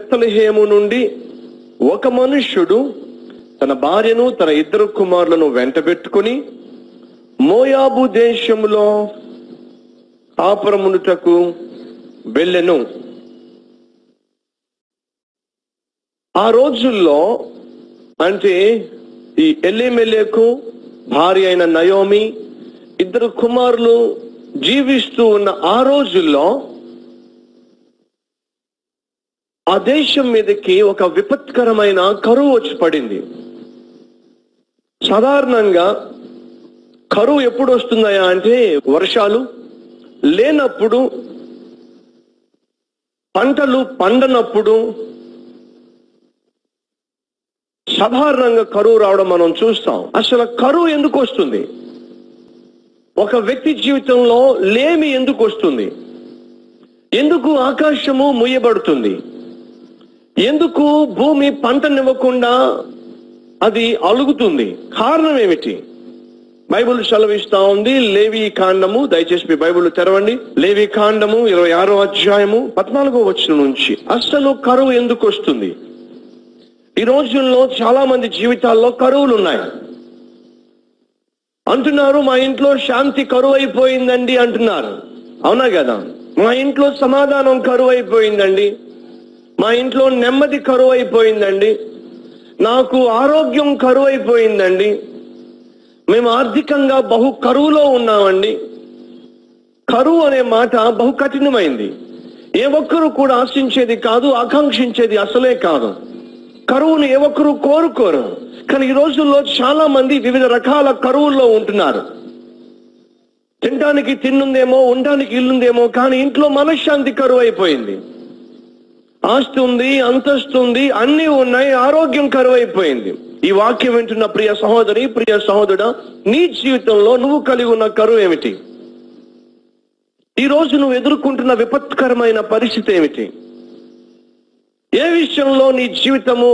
బెత్లెహేము నుండి ఒక మనుష్యుడు తన భార్యను తన 2 కుమారులను వెంటబెట్టుకుని మోయాబు దేశములో కాపురమునుటకు వెళ్ళెను. ఆ రోజుల్లో అంటే ఈ ఎలీమెలెకు భార్య అయిన నయోమి 2 కుమారులు జీవిస్తూ ఉన్న ఆ రోజుల్లో ఆ దేశం మీదకి ఒక విపత్కరమైన కరువు వచ్చి పడింది. సాధారణంగా కరువు ఎప్పుడు వస్తుందయా అంటే వర్షాలు లేనప్పుడు, పంటలు పండనప్పుడు సాధారణంగా కరువు రావడం మనం చూస్తాం. అసలు కరువు ఎందుకు వస్తుంది? ఒక వ్యక్తి జీవితంలో లేమి ఎందుకు వస్తుంది? ఎందుకు ఆకాశము మూయబడుతుంది? ఎందుకు భూమి పంటనివ్వకుండా అది అలుగుతుంది? కారణం ఏమిటి? బైబిల్ సెలవిస్తా ఉంది. లేవి కాండము, దయచేసి మీ బైబిల్ తెరవండి. లేవి కాండము 26వ అధ్యాయము 14వ వచనం నుంచి. అసలు కరువు ఎందుకు వస్తుంది? ఈ రోజుల్లో చాలా మంది జీవితాల్లో కరువులు ఉన్నాయి. అంటున్నారు, మా ఇంట్లో శాంతి కరువు అయిపోయిందండి అంటున్నారు. అవునా కదా? మా ఇంట్లో సమాధానం కరువు అయిపోయిందండి, మా ఇంట్లో నెమ్మది కరువు అయిపోయిందండి, నాకు ఆరోగ్యం కరువు అయిపోయిందండి, మేము ఆర్థికంగా బహు కరువులో ఉన్నామండి. కరువు అనే మాట బహు కఠినమైంది. ఏ ఒక్కరు కూడా ఆశించేది కాదు, ఆకాంక్షించేది అసలే కాదు. కరువును ఏ ఒక్కరు కోరుకోరు. కానీ ఈ రోజుల్లో చాలా మంది వివిధ రకాల కరువుల్లో ఉంటున్నారు. తినడానికి తిన్నుందేమో, ఉండడానికి ఇల్లుందేమో, కానీ ఇంట్లో మనశ్శాంతి కరువు అయిపోయింది. ఆస్తి ఉంది, అంతస్తు ఉంది, అన్నీ ఉన్నాయి, ఆరోగ్యం కరువు అయిపోయింది. ఈ వాక్యం వింటున్న ప్రియ సహోదరి, ప్రియ సహోదరుడా, నీ జీవితంలో నువ్వు కలిగి ఉన్న కరువు ఏమిటి? ఈ రోజు నువ్వు ఎదుర్కొంటున్న విపత్కరమైన పరిస్థితి ఏమిటి? ఏ విషయంలో నీ జీవితము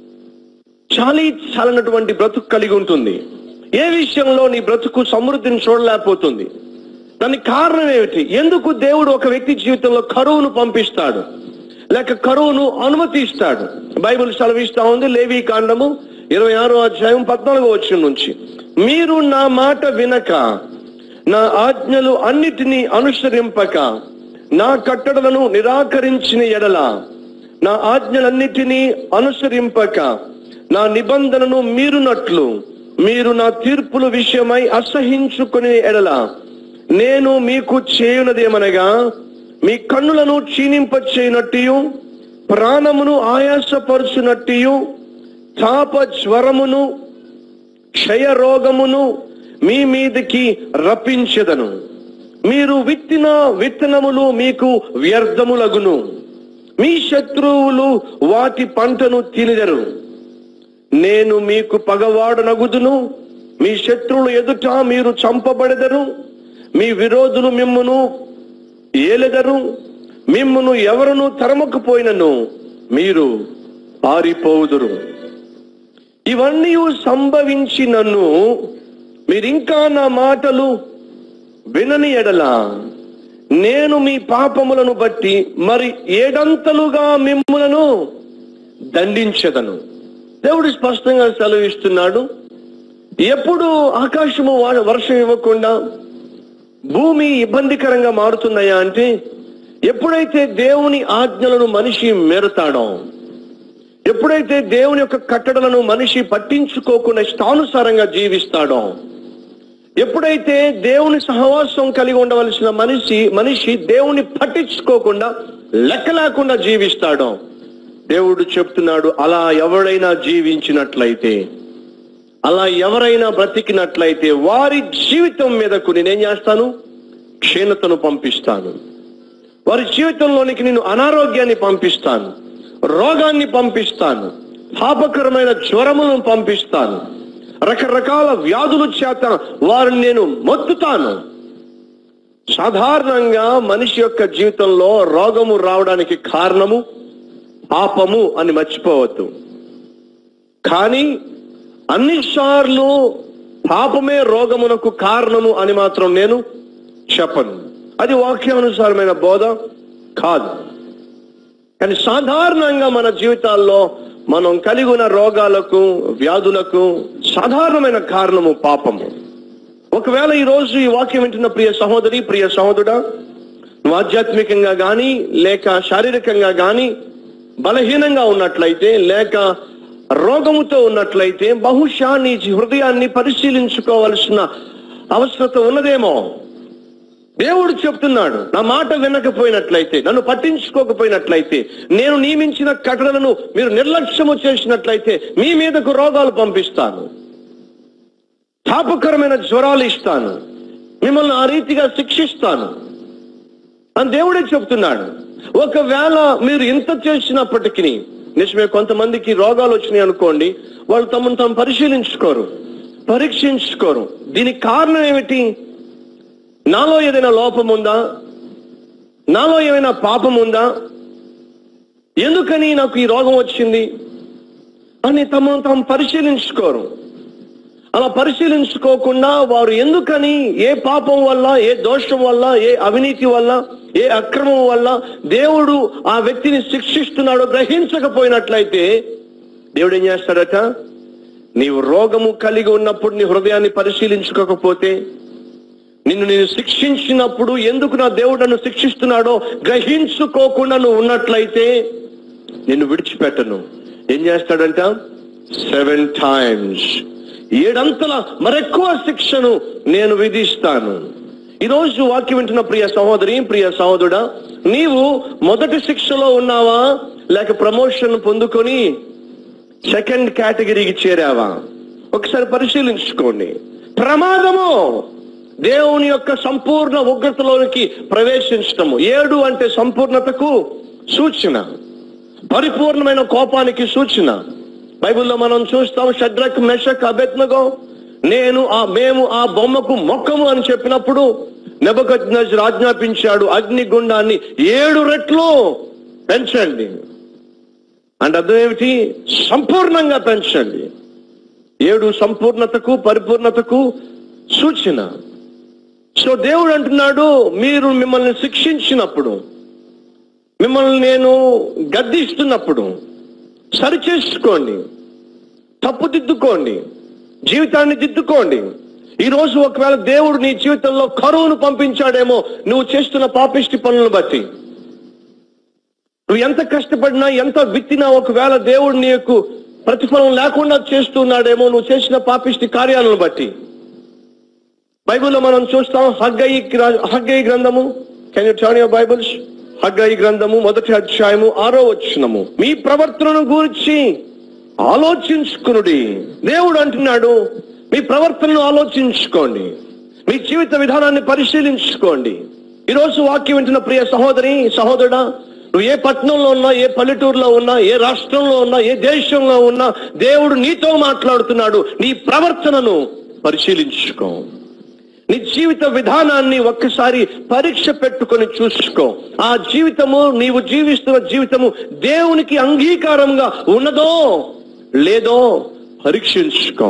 చాలినటువంటి బ్రతుకు కలిగి ఉంటుంది? ఏ విషయంలో నీ బ్రతుకు సమృద్ధిని చూడలేకపోతుంది? దానికి కారణం ఏమిటి? ఎందుకు దేవుడు ఒక వ్యక్తి జీవితంలో కరువును పంపిస్తాడు, లేక కరువును అనుమతిస్తాడు? బైబిల్ సెలవిస్తా ఉంది. లేవి కాండము 26వ అధ్యాయం 14వ వచనం నుంచి. మీరు నా మాట వినక, నా ఆజ్ఞలు అన్నిటినీ అనుసరింపక, నా కట్టడలను నిరాకరించిన ఎడల, నా ఆజ్ఞలన్నిటినీ అనుసరింపక, నా నిబంధనను మీరునట్లు, మీరు నా తీర్పుల విషయమై అసహించుకునే ఎడల, నేను మీకు చేయునదేమనగా, మీ కన్నులను క్షీణింపచేయునట్టు, ప్రాణమును ఆయాసపరుచునట్టు, తాప జ్వరమును క్షయ రోగమును మీ మీదికి రప్పించెదను. మీరు విత్తిన విత్తనములు మీకు వ్యర్థములగును, మీ శత్రువులు వాటి పంటను తినెదరు. నేను మీకు పగవాడనగుదును, మీ శత్రువులు ఎదుట మీరు చంపబడెదరు, మీ విరోధులు మిమ్మును ఏలెదరు, మిమ్మును ఎవరును తరమకపోయినను మీరు పారిపోవుదురు. ఇవన్నీ సంభవించినను మీరింకా నా మాటలు వినని ఎడల, నేను మీ పాపములను బట్టి మరి 7 అంతలుగా మిమ్ములను దండించెదను. దేవుడు స్పష్టంగా సెలవిస్తున్నాడు. ఎప్పుడు ఆకాశము వర్షం ఇవ్వకుండా భూమి ఇబ్బందికరంగా మారుతున్నాయా అంటే, ఎప్పుడైతే దేవుని ఆజ్ఞలను మనిషి మేరుతాడో, ఎప్పుడైతే దేవుని యొక్క కట్టడలను మనిషి పట్టించుకోకుండా ఇష్టానుసారంగా జీవిస్తాడో, ఎప్పుడైతే దేవుని సహవాసం కలిగి ఉండవలసిన మనిషి దేవుని పట్టించుకోకుండా లెక్క లేకుండా జీవిస్తాడో, దేవుడు చెప్తున్నాడు, అలా ఎవరైనా జీవించినట్లయితే, అలా ఎవరైనా బ్రతికినట్లయితే వారి జీవితం మీదకు నేనేం చేస్తాను? క్షీణతను పంపిస్తాను. వారి జీవితంలోనికి నేను అనారోగ్యాన్ని పంపిస్తాను, రోగాన్ని పంపిస్తాను, పాపకరమైన జ్వరములను పంపిస్తాను, రకరకాల వ్యాధుల చేత వారిని నేను మొత్తుతాను. సాధారణంగా మనిషి యొక్క జీవితంలో రోగము రావడానికి కారణము పాపము అని మర్చిపోవద్దు. కానీ అన్నిసార్లు పాపమే రోగమునకు కారణము అని మాత్రం నేను చెప్పను. అది వాక్యానుసారమైన బోధ కాదు. కానీ సాధారణంగా మన జీవితాల్లో మనం కలిగి ఉన్న రోగాలకు, వ్యాధులకు సాధారణమైన కారణము పాపము. ఒకవేళ ఈ రోజు ఈ వాక్యం వింటున్న ప్రియ సహోదరి, ప్రియ సహోదరుడా, నువ్వు ఆధ్యాత్మికంగా గాని లేక శారీరకంగా గాని బలహీనంగా ఉన్నట్లయితే, లేక రోగముతో ఉన్నట్లయితే, బహుశా నీ హృదయాన్ని పరిశీలించుకోవాల్సిన అవసరత ఉన్నదేమో. దేవుడు చెప్తున్నాడు, నా మాట వినకపోయినట్లయితే, నన్ను పట్టించుకోకపోయినట్లయితే, నేను నియమించిన కట్టడలను మీరు నిర్లక్ష్యము చేసినట్లయితే మీ మీదకు రోగాలు పంపిస్తాను, తాపకరమైన జ్వరాలు ఇస్తాను, మిమ్మల్ని ఆ రీతిగా శిక్షిస్తాను అని దేవుడే చెప్తున్నాడు. ఒకవేళ మీరు ఇంత చేసినప్పటికీ, నిజమే కొంతమందికి రోగాలు వచ్చినాయి అనుకోండి, వాళ్ళు తమను తాము పరిశీలించుకోరు, పరీక్షించుకోరు. దీనికి కారణం ఏమిటి? నాలో ఏదైనా లోపం ఉందా? నాలో ఏమైనా పాపం ఉందా? ఎందుకని నాకు ఈ రోగం వచ్చింది అని తమను తాము పరిశీలించుకోరు. అలా పరిశీలించుకోకుండా వారు ఎందుకని, ఏ పాపం వల్ల, ఏ దోషం వల్ల, ఏ అవినీతి వల్ల, ఏ అక్రమం వల్ల దేవుడు ఆ వ్యక్తిని శిక్షిస్తున్నాడో గ్రహించకపోయినట్లయితే దేవుడు ఏం చేస్తాడట? నీవు రోగము కలిగి ఉన్నప్పుడు నీ హృదయాన్ని పరిశీలించుకోకపోతే, నేను శిక్షించినప్పుడు ఎందుకు నా దేవుడు నన్ను శిక్షిస్తున్నాడో గ్రహించుకోకుండా నువ్వు ఉన్నట్లయితే నిన్ను విడిచిపెట్టను. ఏం చేస్తాడంట? 7 times, 7 అంతల మరెక్కువ శిక్షను నేను విధిస్తాను. ఈరోజు వాక్యం వింటున్న ప్రియ సహోదరి, ప్రియ సహోదరుడా, నీవు మొదటి శిక్షలో ఉన్నావా, లేక ప్రమోషన్ పొందుకొని 2nd కేటగిరీకి చేరావా? ఒకసారి పరిశీలించుకోండి. ప్రమాదము దేవుని యొక్క సంపూర్ణ ఉగ్రతలోనికి ప్రవేశించటము. 7 అంటే సంపూర్ణతకు సూచన, పరిపూర్ణమైన కోపానికి సూచన. బైబిల్లో మనం చూస్తాం, షడ్రక్, మెషక్, అబేద్నెగో మేము ఆ బొమ్మకు మొక్కము అని చెప్పినప్పుడు నెబుకద్నెజర్ ఆజ్ఞాపించాడు, అగ్నిగుండాన్ని 7 రెట్లు పెంచండి. అంటే అర్థం ఏమిటి? సంపూర్ణంగా పెంచండి. 7 సంపూర్ణతకు, పరిపూర్ణతకు సూచన. సో దేవుడు అంటున్నాడు, మీరు మిమ్మల్ని శిక్షించినప్పుడు, మిమ్మల్ని నేను గద్దిస్తున్నప్పుడు సరిచేసుకోండి, తప్పుదిద్దుకోండి, జీవితాన్ని దిద్దుకోండి. ఈరోజు ఒకవేళ దేవుడు నీ జీవితంలో కరువును పంపించాడేమో నువ్వు చేస్తున్న పాపిష్టి పనులను బట్టి. నువ్వు ఎంత కష్టపడినా, ఎంత విత్తినా, ఒకవేళ దేవుడు నీకు ప్రతిఫలం లేకుండా చేస్తున్నాడేమో నువ్వు చేసిన పాపిష్టి కార్యాలను బట్టి. బైబిల్లో మనం చూస్తాం, హగ్గయి గ్రంథము, can you turn your Bibles? Haggai గ్రంథము 1వ అధ్యాయము 6వ వచనము. మీ ప్రవర్తనను గురించి ఆలోచించుకునుడి. దేవుడు అంటున్నాడు, మీ ప్రవర్తనను ఆలోచించుకోండి, మీ జీవిత విధానాన్ని పరిశీలించుకోండి. ఈరోజు వాక్యం వింటున్న ప్రియ సహోదరి, సహోదరుడా, నువ్వు ఏ పట్టణంలో ఉన్నా, ఏ పల్లెటూరులో ఉన్నా, ఏ రాష్ట్రంలో ఉన్నా, ఏ దేశంలో ఉన్నా, దేవుడు నీతో మాట్లాడుతున్నాడు. నీ ప్రవర్తనను పరిశీలించుకో, నీ జీవిత విధానాన్ని ఒక్కసారి పరీక్ష పెట్టుకొని చూసుకో. ఆ జీవితము, నీవు జీవిస్తున్న జీవితము దేవునికి అంగీకారంగా ఉన్నదో లేదో పరీక్షించుకో.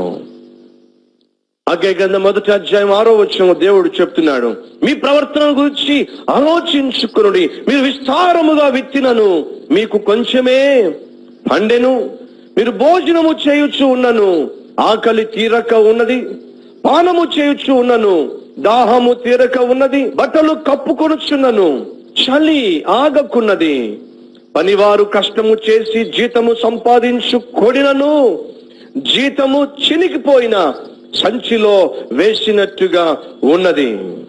హగ్గయి గ్రంథం 1వ అధ్యాయం 6వ వచనం దేవుడు చెప్తున్నాడు, మీ ప్రవర్తన గురించి ఆలోచించుకునుడి. మీరు విస్తారముగా విత్తినను మీకు కొంచెమే పండెను. మీరు భోజనము చేయుచు ఉన్నను ఆకలి తీరక ఉన్నది, పానము చేయుచు ఉన్నను దాహము తీరక ఉన్నది, బట్టలు కప్పుకొనుచున్నను చలి ఆగకున్నది, పనివారు కష్టము చేసి జీతము సంపాదించు కొడినను జీతము చినిగిపోయిన సంచిలో వేసినట్టుగా ఉన్నది.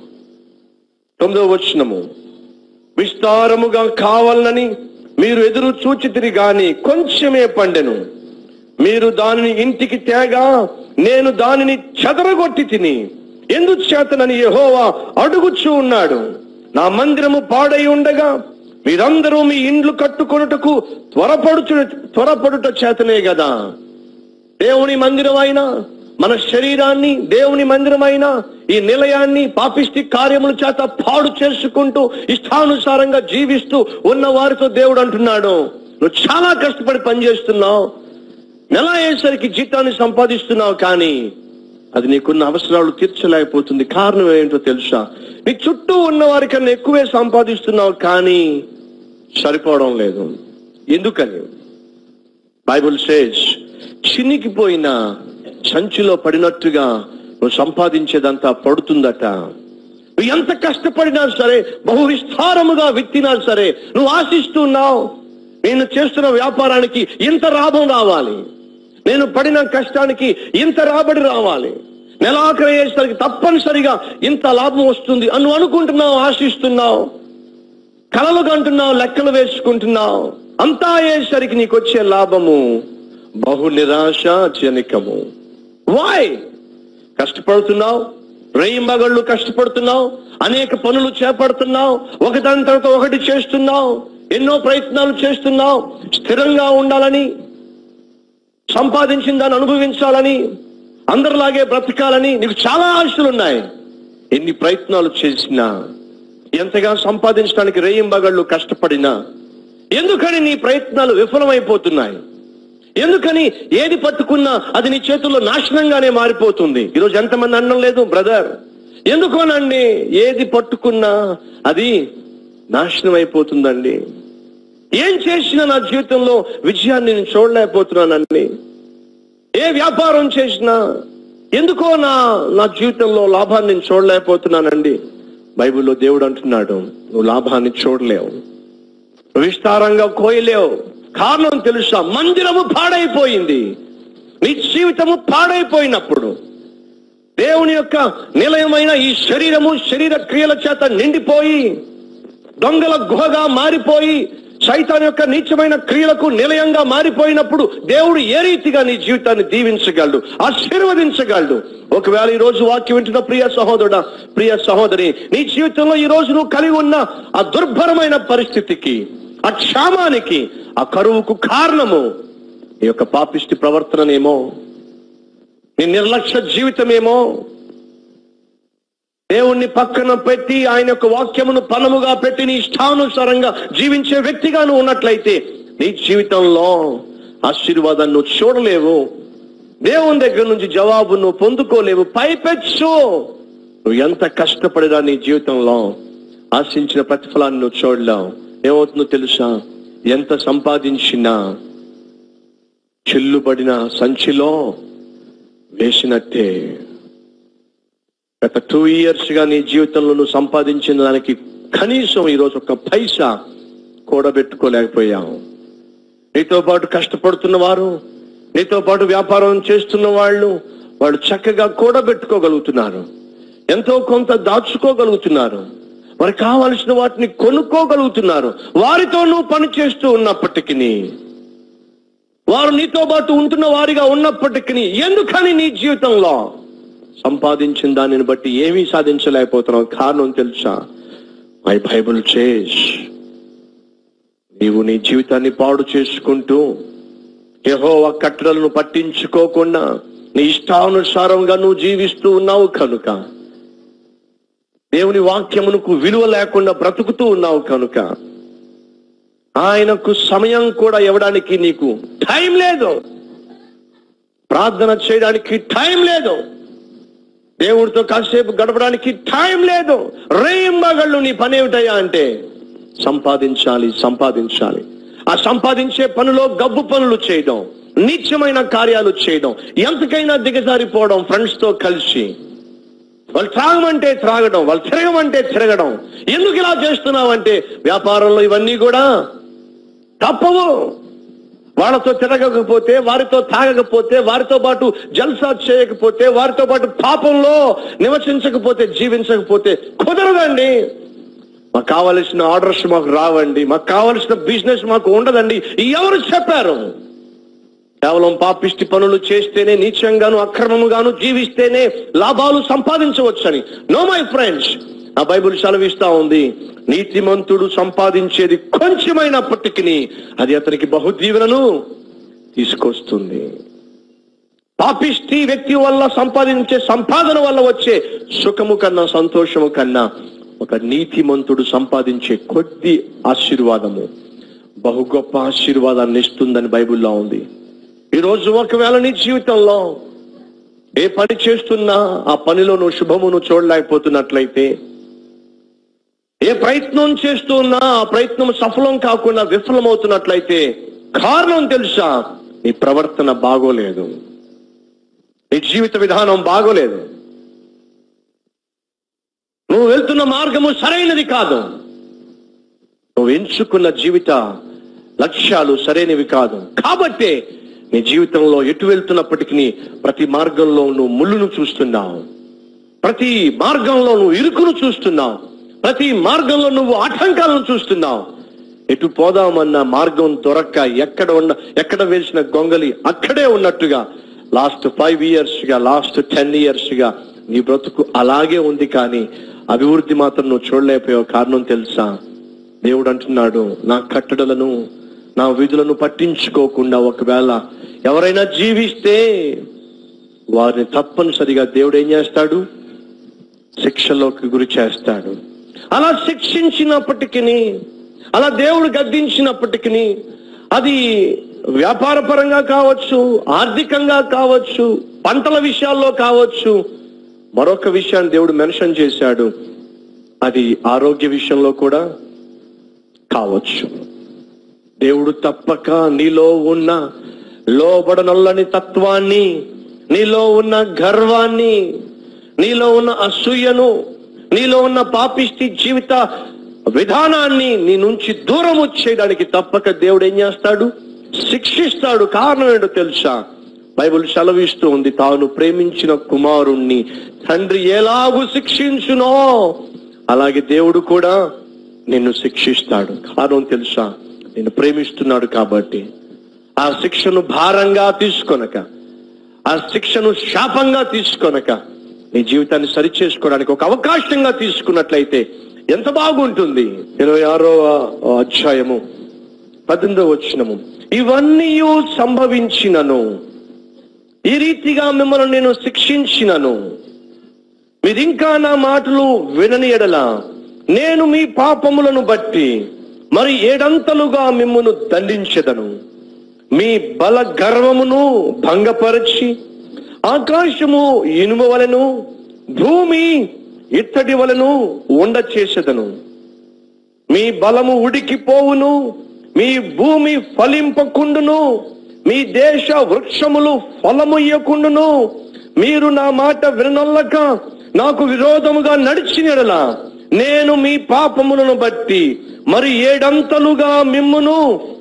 9వ వచనము, విస్తారముగా కావాలని మీరు ఎదురు చూచితిరి గాని కొంచెమే పండెను. మీరు దానిని ఇంటికి తేగా నేను దానిని చెదరగొట్టి తిని ఎందుచేతనని యెహోవా అడుగుచూ ఉన్నాడు. నా మందిరము పాడై ఉండగా మీరందరూ మీ ఇండ్లు కట్టుకొనుటకు త్వరపడుట చేతనే కదా. దేవుని మందిరమైన మన శరీరాన్ని, దేవుని మందిరమైన ఈ నిలయాన్ని పాపిష్టి కార్యముల చేత పాడు చేసుకుంటూ ఇష్టానుసారంగా జీవిస్తూ ఉన్న వారితో దేవుడు అంటున్నాడు, నువ్వు చాలా కష్టపడి పనిచేస్తున్నావు, నెల అయ్యేసరికి జీతాన్ని సంపాదిస్తున్నావు, కానీ అది నీకున్న అవసరాలు తీర్చలేకపోతుంది. కారణం ఏంటో తెలుసా? నీ చుట్టూ ఉన్న వారికన్నా ఎక్కువే సంపాదిస్తున్నావు, కానీ సరిపోవడం లేదు. ఎందుకని? బైబుల్ సేస్ చినికిపోయిన సంచిలో పడినట్టుగా నువ్వు సంపాదించేదంతా పడుతుందట. నువ్వు ఎంత కష్టపడినా సరే, బహు విస్తారముగా విత్తినా సరే, నువ్వు ఆశిస్తున్నావు నేను చేస్తున్న వ్యాపారానికి ఇంత లాభం రావాలి, నేను పడిన కష్టానికి ఇంత రాబడి రావాలి, నెలాఖరు అయ్యేసరికి తప్పనిసరిగా ఇంత లాభం వస్తుంది అని నువ్వు అనుకుంటున్నావు, ఆశిస్తున్నావు, కలలు కంటున్నావు, లెక్కలు వేసుకుంటున్నావు. అంతా అయ్యేసరికి నీకు వచ్చే లాభము బహు నిరాశాజనకము. వాయ్? కష్టపడుతున్నావు, రేయింబగళ్ళు కష్టపడుతున్నావు, అనేక పనులు చేపడుతున్నావు, ఒకదాని తర్వాత ఒకటి చేస్తున్నావు, ఎన్నో ప్రయత్నాలు చేస్తున్నావు, స్థిరంగా ఉండాలని, సంపాదించిన దాన్ని అనుభవించాలని, అందరిలాగే బ్రతకాలని నీకు చాలా ఆశలున్నాయి. ఎన్ని ప్రయత్నాలు చేసినా, ఎంతగా సంపాదించడానికి రేయింబగళ్ళు కష్టపడినా, ఎందుకని నీ ప్రయత్నాలు విఫలమైపోతున్నాయి? ఎందుకని ఏది పట్టుకున్నా అది నీ చేతుల్లో నాశనంగానే మారిపోతుంది? ఈరోజు ఎంతమంది అనడం లేదు, బ్రదర్ ఎందుకోనండి, ఏది పట్టుకున్నా అది నాశనం అయిపోతుందండి, ఏం చేసినా నా జీవితంలో విజయాన్ని నేను చూడలేకపోతున్నానండి, ఏ వ్యాపారం చేసినా ఎందుకో నా జీవితంలో లాభాన్ని నేను చూడలేకపోతున్నానండి. బైబిల్లో దేవుడు అంటున్నాడు, నువ్వు లాభాన్ని చూడలేవు, విస్తారంగా కోయలేవు. కారణం తెలుసా? మందిరము పాడైపోయింది. నీ జీవితము పాడైపోయినప్పుడు దేవుని యొక్క నిలయమైన ఈ శరీరము శరీర క్రియల చేత నిండిపోయి దొంగల గుహగా మారిపోయి సైతాన్ యొక్క నీచమైన క్రియలకు నిలయంగా మారిపోయినప్పుడు దేవుడు ఏ రీతిగా నీ జీవితాన్ని దీవించగలడు, ఆశీర్వదించగలడు? ఒకవేళ ఈ రోజు వాక్యం వింటున్న ప్రియ సహోదరుడా, ప్రియ సహోదరి, నీ జీవితంలో ఈ రోజు నువ్వు కలిగి ఉన్న ఆ దుర్భరమైన పరిస్థితికి, ఆ క్షామానికి, ఆ కరువుకు కారణము నీ యొక్క పాపిష్టి ప్రవర్తననేమో, నీ నిర్లక్ష్య జీవితమేమో. దేవుణ్ణి పక్కన పెట్టి ఆయన యొక్క వాక్యమును పనముగా పెట్టి నీ ఇష్టానుసారంగా జీవించే వ్యక్తిగా నువ్వు ఉన్నట్లయితే నీ జీవితంలో ఆశీర్వాదాన్ని నువ్వు చూడలేవు, దేవుని దగ్గర నుంచి జవాబు నువ్వు పొందుకోలేవు. పైపెచ్చు నువ్వు ఎంత కష్టపడినా నీ జీవితంలో ఆశించిన ప్రతిఫలాన్ని నువ్వు చూడలేవు. ఏమవుతుందో తెలుసా? ఎంత సంపాదించినా చెల్లుబడిన సంచిలో వేసినట్టే. గత 2 years గా నీ జీవితంలో నువ్వు సంపాదించిన దానికి కనీసం ఈరోజు ఒక పైసా కూడబెట్టుకోలేకపోయావు. నీతో పాటు కష్టపడుతున్న వారు, నీతో పాటు వ్యాపారం చేస్తున్న వాళ్ళు చక్కగా కూడబెట్టుకోగలుగుతున్నారు, ఎంతో కొంత దాచుకోగలుగుతున్నారు, వారికి కావలసిన వాటిని కొనుక్కోగలుగుతున్నారు. వారితో నువ్వు పని చేస్తూ ఉన్నప్పటికీ, వారు నీతో పాటు ఉంటున్న వారిగా ఉన్నప్పటికీ, ఎందుకని నీ జీవితంలో సంపాదించిన దానిని బట్టి ఏమీ సాధించలేకపోతున్నావు? కారణం తెలుసా? మై బైబుల్ సేస్ నీవు నీ జీవితాన్ని పాడు చేసుకుంటూ యెహోవా కట్టడలను పట్టించుకోకుండా నీ ఇష్టానుసారంగా నువ్వు జీవిస్తూ ఉన్నావు కనుక, దేవుని వాక్యమునకు విలువ లేకుండా బ్రతుకుతూ ఉన్నావు కనుక, ఆయనకు సమయం కూడా ఇవ్వడానికి నీకు టైం లేదు, ప్రార్థన చేయడానికి టైం లేదు, దేవుడితో కాసేపు గడపడానికి టైం లేదు. రేయింబగళ్ళు నీ పని ఏమిటయ్యా అంటే సంపాదించాలి, సంపాదించాలి. ఆ సంపాదించే పనిలో గబ్బు పనులు చేయడం, నీచమైన కార్యాలు చేయడం, ఎంతకైనా దిగజారిపోవడం, ఫ్రెండ్స్ తో కలిసి వాళ్ళు త్రాగమంటే త్రాగడం, వాళ్ళు తిరగమంటే తిరగడం. ఎందుకు ఇలా చేస్తున్నావంటే వ్యాపారంలో ఇవన్నీ కూడా తప్పవు. వాళ్ళతో తిరగకపోతే, వారితో తాగకపోతే, వారితో పాటు జల్సా చేయకపోతే, వారితో పాటు పాపంలో నివసించకపోతే, జీవించకపోతే కుదరదండి. మాకు కావలసిన ఆర్డర్స్ మాకు రావండి, మాకు కావలసిన బిజినెస్ మాకు ఉండదండి. ఎవరు చెప్పారు? కేవలం పాపిష్టి పనులు చేస్తేనే, నీచంగాను అక్రమముగాను జీవిస్తేనే లాభాలు సంపాదించవచ్చని. నో మై ఫ్రెండ్స్, ఆ బైబిల్ సెలవిస్తా ఉంది, నీతిమంతుడు సంపాదించేది కొంచెమైనప్పటికీ అది అతనికి బహుదీవెనను తీసుకొస్తుంది. పాపిష్టి వ్యక్తి వల్ల సంపాదించే సంపాదన వల్ల వచ్చే సుఖము కన్నా, సంతోషము కన్నా, ఒక నీతిమంతుడు సంపాదించే కొద్ది ఆశీర్వాదము బహు గొప్ప ఆశీర్వాదాన్ని ఇస్తుందని బైబిల్లో ఉంది. ఈరోజు ఒకవేళ నీ జీవితంలో ఏ పని చేస్తున్నా ఆ పనిలో నువ్వు శుభమును చూడలేకపోతున్నట్లయితే, ఏ ప్రయత్నం చేస్తూ ఉన్నా ఆ ప్రయత్నం సఫలం కాకుండా విఫలమవుతున్నట్లయితే కారణం తెలుసా? నీ ప్రవర్తన బాగోలేదు, నీ జీవిత విధానం బాగోలేదు, నువ్వు వెళ్తున్న మార్గము సరైనది కాదు, నువ్వు ఎంచుకున్న జీవిత లక్ష్యాలు సరైనవి కాదు. కాబట్టి నీ జీవితంలో ఎటు వెళ్తున్నప్పటికీ ప్రతి మార్గంలో నువ్వు ముళ్ళును చూస్తున్నావు, ప్రతి మార్గంలో నువ్వు ఇరుకును చూస్తున్నావు, ప్రతి మార్గంలో నువ్వు ఆటంకాలను చూస్తున్నావు. ఎటు పోదామన్న మార్గం దొరక్క ఎక్కడ వేసిన గొంగలి అక్కడే ఉన్నట్టుగా లాస్ట్ 5 years గా, లాస్ట్ 10 years గా నీ బ్రతుకు అలాగే ఉంది. కానీ అభివృద్ధి మాత్రం నువ్వు చూడలేకపోయావు. కారణం తెలుసా? దేవుడు అంటున్నాడు, నా కట్టడలను నా విధులను పట్టించుకోకుండా ఒకవేళ ఎవరైనా జీవిస్తే వారిని తప్పనిసరిగా దేవుడు ఏం చేస్తాడు? శిక్షలోకి గురి చేస్తాడు. అలా శిక్షించినప్పటికీ, అలా దేవుడు గద్దించినప్పటికీ, అది వ్యాపార పరంగా కావచ్చు, ఆర్థికంగా కావచ్చు, పంటల విషయాల్లో కావచ్చు, మరొక విషయాన్ని దేవుడు మెన్షన్ చేశాడు, అది ఆరోగ్య విషయంలో కూడా కావచ్చు. దేవుడు తప్పక నీలో ఉన్న లోబడనొల్లని తత్వాన్ని, నీలో ఉన్న గర్వాన్ని, నీలో ఉన్న అసూయను, నీలో ఉన్న పాపిష్టి జీవిత విధానాన్ని నీ నుంచి దూరం వచ్చేయడానికి తప్పక దేవుడు ఏం చేస్తాడు? శిక్షిస్తాడు. కారణం ఏంటో తెలుసా? బైబిల్ సెలవిస్తూ ఉంది, తాను ప్రేమించిన కుమారుణ్ణి తండ్రి ఎలాగూ శిక్షించునో అలాగే దేవుడు కూడా నిన్ను శిక్షిస్తాడు. కారణం తెలుసా? నిన్ను ప్రేమిస్తున్నాడు కాబట్టి. ఆ శిక్షను భారంగా తీసుకొనక, ఆ శిక్షను శాపంగా తీసుకొనక నీ జీవితాన్ని సరిచేసుకోవడానికి ఒక అవకాశంగా తీసుకున్నట్లయితే ఎంత బాగుంటుంది. 26వ అధ్యాయము 18వ వచనము, ఇవన్నీ సంభవించినను, ఈ రీతిగా మిమ్మల్ని నేను శిక్షించినను, మీరింకా నా మాటలు వినని ఎడల నేను మీ పాపములను బట్టి మరి 7 అంతలుగా మిమ్మును దండించెదను. మీ బల గర్వమును భంగపరచి ఆకాశము ఇనుము వలెను భూమి ఇత్తడి వలెను ఉండ చేసేదను. మీ బలము ఉడికిపోవును, మీ భూమి ఫలింపకుండును, మీ దేశ వృక్షములు ఫలము ఇయ్యకుండును. మీరు నా మాట విననొల్లక నాకు విరోధముగా నడిచిన యెడల నేను మీ పాపములను బట్టి మరి 7 అంతలుగా మిమ్మును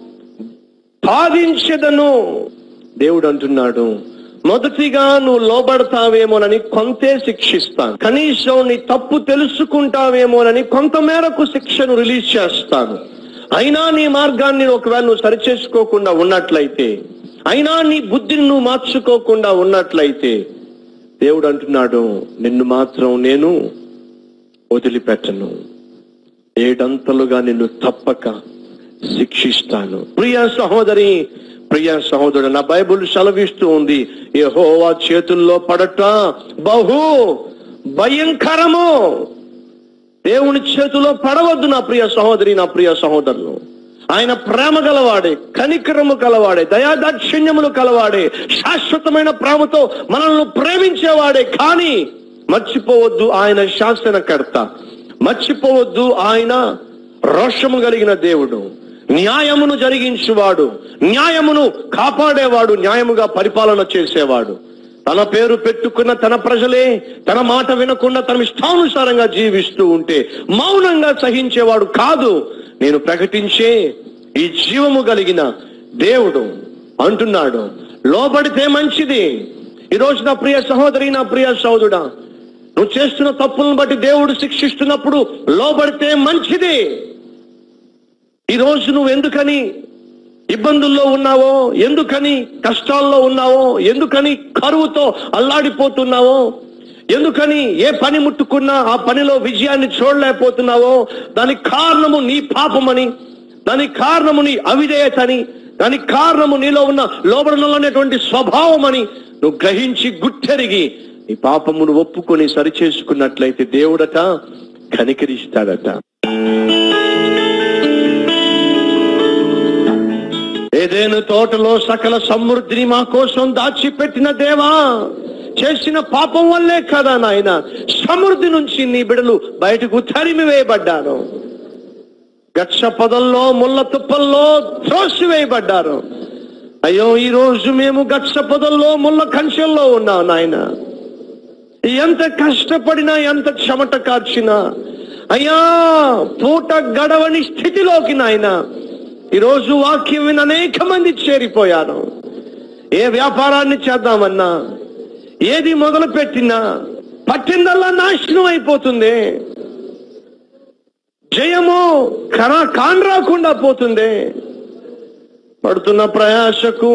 బాధించెదను. దేవుడు అంటున్నాడు, మొదటిగా నువ్వు లోబడతావేమోనని కొంతే శిక్షిస్తాను, కనీసం నీ తప్పు తెలుసుకుంటావేమోనని కొంత మేరకు శిక్షను రిలీజ్ చేస్తాను. అయినా నీ మార్గాన్ని ఒకవేళ నువ్వు సరిచేసుకోకుండా ఉన్నట్లయితే, అయినా నీ బుద్ధిని నువ్వు మార్చుకోకుండా ఉన్నట్లయితే దేవుడు అంటున్నాడు, నిన్ను మాత్రం నేను వదిలిపెట్టను, 7 అంతలుగా నిన్ను తప్పక శిక్షిస్తాను. ప్రియ సహోదరి, ప్రియ సహోదరుడు, నా బైబుల్ సెలవిస్తూ ఉంది, యెహోవా చేతుల్లో పడట బహు భయంకరము. దేవుని చేతిలో పడవద్దు నా ప్రియ సహోదరి, నా ప్రియ సహోదరులు. ఆయన ప్రేమ గలవాడే, కనికరము కలవాడే, దయాదాక్షిణ్యములు కలవాడే, శాశ్వతమైన ప్రేమతో మనల్ని ప్రేమించేవాడే. కానీ మర్చిపోవద్దు ఆయన శాసనకర్త, మర్చిపోవద్దు ఆయన రోషము కలిగిన దేవుడు, న్యాయమును జరిగించువాడు, న్యాయమును కాపాడేవాడు, న్యాయముగా పరిపాలన చేసేవాడు. తన పేరు పెట్టుకున్న తన ప్రజలే తన మాట వినకుండా తన ఇష్టానుసారంగా జీవిస్తూ ఉంటే మౌనంగా సహించేవాడు కాదు. నేను ప్రకటించే ఈ జీవము కలిగిన దేవుడు అంటున్నాడు, లోబడితే మంచిది. ఈరోజు నా ప్రియ సహోదరి, నా ప్రియ సహోదరుడా, నువ్వు చేస్తున్న తప్పులను బట్టి దేవుడు శిక్షిస్తున్నప్పుడు లోబడితే మంచిది. ఈరోజు నువ్వు ఎందుకని ఇబ్బందుల్లో ఉన్నావో, ఎందుకని కష్టాల్లో ఉన్నావో, ఎందుకని కరువుతో అల్లాడిపోతున్నావో, ఎందుకని ఏ పని ముట్టుకున్నా ఆ పనిలో విజయాన్ని చూడలేకపోతున్నావో, దానికి కారణము నీ పాపమని, దానికి కారణము నీ అవిధేయతని, దానికి కారణము నీలో ఉన్న లోబడనటువంటి స్వభావం అని నువ్వు గ్రహించి గుట్టెరిగి నీ పాపమును ఒప్పుకొని సరిచేసుకున్నట్లయితే దేవుడట కనికరిస్తాడట. ఏదైనా తోటలో సకల సమృద్ధిని మా కోసం దాచిపెట్టిన దేవా, చేసిన పాపం వల్లే కదా నాయన సమృద్ధి నుంచి నీ బిడ్డలు బయటకు తరిమి వేయబడ్డారు. గచ్చ పొదల్లో ముళ్ళ తుప్పల్లో త్రోసివేయబడ్డారు. అయ్యో ఈ రోజు మేము గచ్చ పొదల్లో ముళ్ళ కంచెల్లో ఉన్నాం నాయన. ఎంత కష్టపడినా ఎంత చెమట కార్చినా అయ్యా పూట గడవని స్థితిలోకి నాయన ఈరోజు వాక్యం విని అనేక మంది చేరిపోయారు. ఏ వ్యాపారాన్ని చేద్దామన్నా, ఏది మొదలు పెట్టినా పట్టిందల్లా నాశనం అయిపోతుంది. జయము కానరాకుండా పోతుంది. పడుతున్న ప్రయాసకు,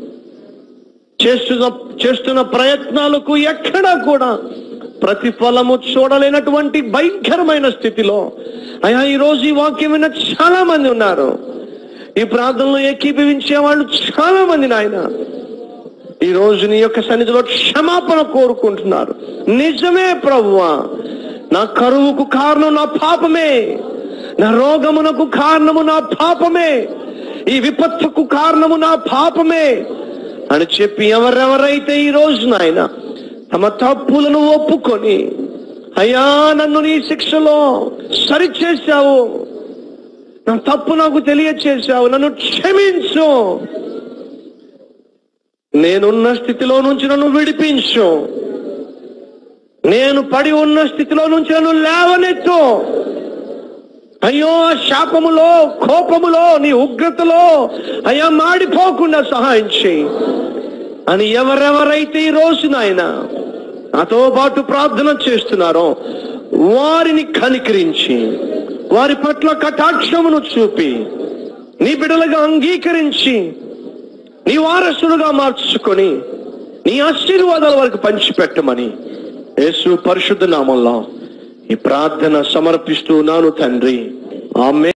చేస్తున్న ప్రయత్నాలకు ఎక్కడా కూడా ప్రతిఫలము చూడలేనటువంటి భయంకరమైన స్థితిలో అయ్యా ఈరోజు ఈ వాక్యం విన్న చాలా మంది ఉన్నారు. ఈ ప్రార్థనలో ఏకీభవించే వాళ్ళు చాలా మంది నాయన ఈ రోజు నీ యొక్క సన్నిధిలో క్షమాపణ కోరుకుంటున్నారు. నిజమే ప్రభువా, నా కరువుకు కారణం నా పాపమే, నా రోగమునకు కారణము నా పాపమే, ఈ విపత్తుకు కారణము నా పాపమే అని చెప్పి ఎవరెవరైతే ఈ రోజు నాయన తమ తప్పులను ఒప్పుకొని అయ్యా నన్ను నీ శిక్షలో సరిచేశావు, నా తప్పు నాకు తెలియచేశావు, నన్ను క్షమించు, నేనున్న స్థితిలో నుంచి నన్ను విడిపించు, నేను పడి ఉన్న స్థితిలో నుంచి నన్ను లేవనెత్తు, అయ్యో శాపములో కోపములో నీ ఉగ్రతలో అయ్యా మాడిపోకుండా సహాయం చేయి అని ఎవరెవరైతే ఈ రోజు నాయన నాతో పాటు ప్రార్థన చేస్తున్నారో వారిని కనికరించి వారి పట్ల కటాక్షమును చూపి నీ బిడ్డలుగా అంగీకరించి నీ వారసులుగా మార్చుకొని నీ ఆశీర్వాదాల వరకు పంచిపెట్టమని యేసు పరిశుద్ధ నామంలో ఈ ప్రార్థన సమర్పిస్తున్నాను తండ్రి. ఆమేన్.